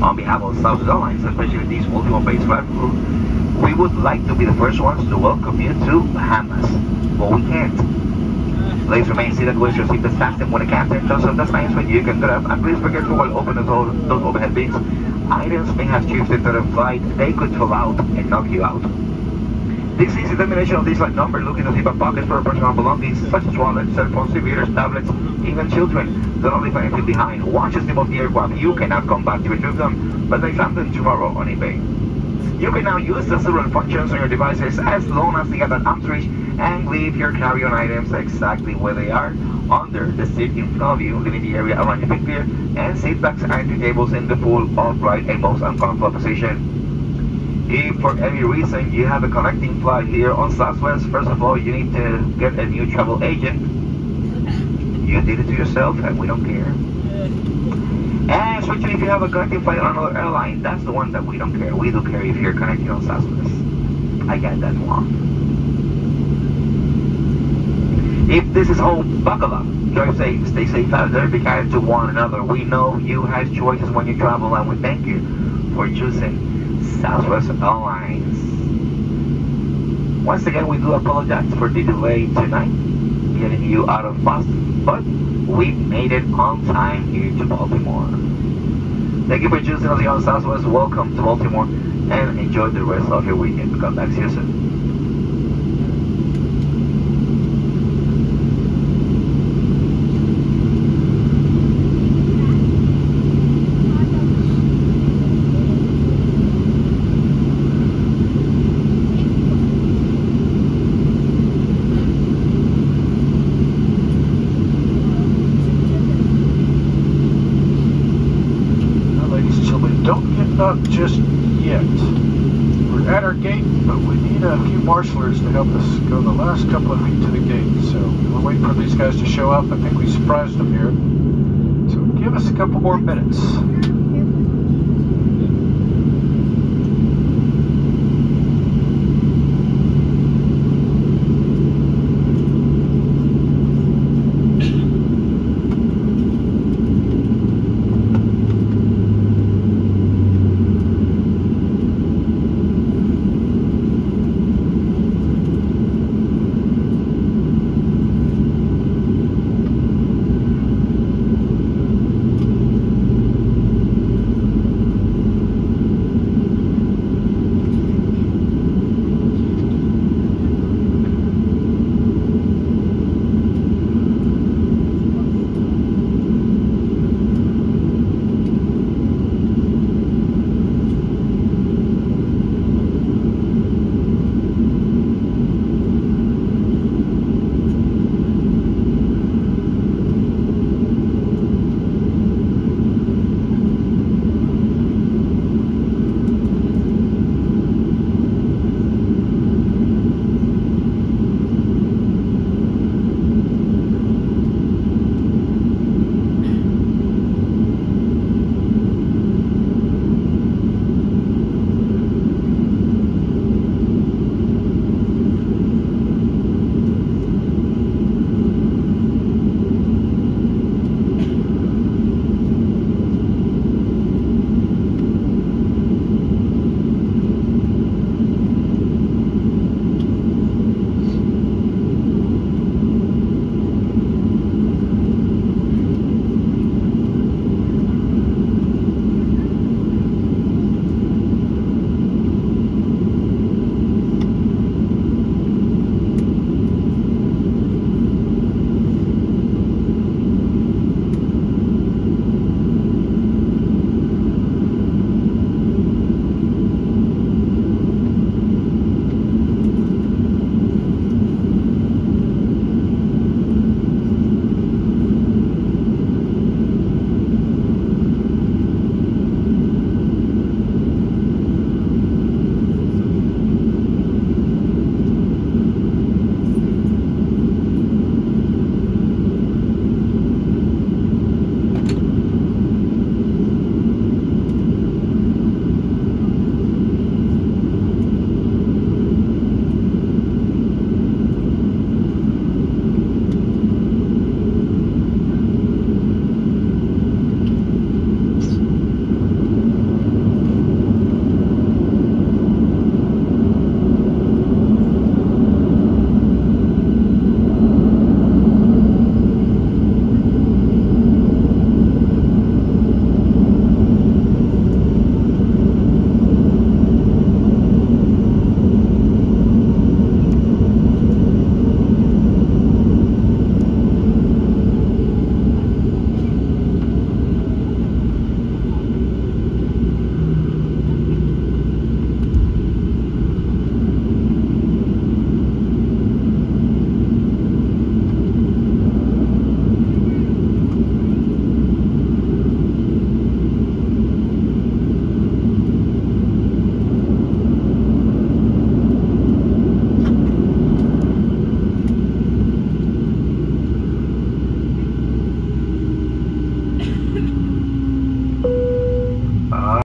On behalf of Southwest Airlines, especially these Baltimore-based flight crew, we would like to be the first ones to welcome you to Bahamas, but we can't. Please remain seated with your seatbelt fastened when the captain turns off the signs when you can get up, and please be careful while opening those overhead bins. Items may have shifted to the flight, they could fall out and knock you out. This is the determination of this flight number, looking to zip up pockets for personal belongings such as wallets, cell phones, computers, tablets, even children. Do not leave anything behind. Once you step off the aircraft, you cannot come back to retrieve them, but they found them tomorrow on eBay. You can now use the several functions on your devices as long as they have an arm's reach and leave your carry-on items exactly where they are under the seat in front of you, leaving the area around your feet clear, and seat backs and entry tables in the full, upright, and most uncomfortable position. If for any reason you have a connecting flight here on Southwest, first of all, you need to get a new travel agent. You did it to yourself, and we don't care. And especially if you have a connecting flight on another airline, that's the one that we don't care. We do care if you're connecting on Southwest. I got that one. If this is home, buckle up. Drive safe, stay safe out there, be kind to one another. We know you have choices when you travel, and we thank you for choosing Southwest Airlines. Once again, we do apologize for the delay tonight, getting you out of Boston, but we made it on time here to Baltimore. Thank you for choosing us here on Southwest. Welcome to Baltimore, and enjoy the rest of your weekend. Come back to you soon. Not just yet. We're at our gate, but we need a few marshalers to help us go the last couple of feet to the gate. So we're waiting for these guys to show up. I think we surprised them here. So give us a couple more minutes.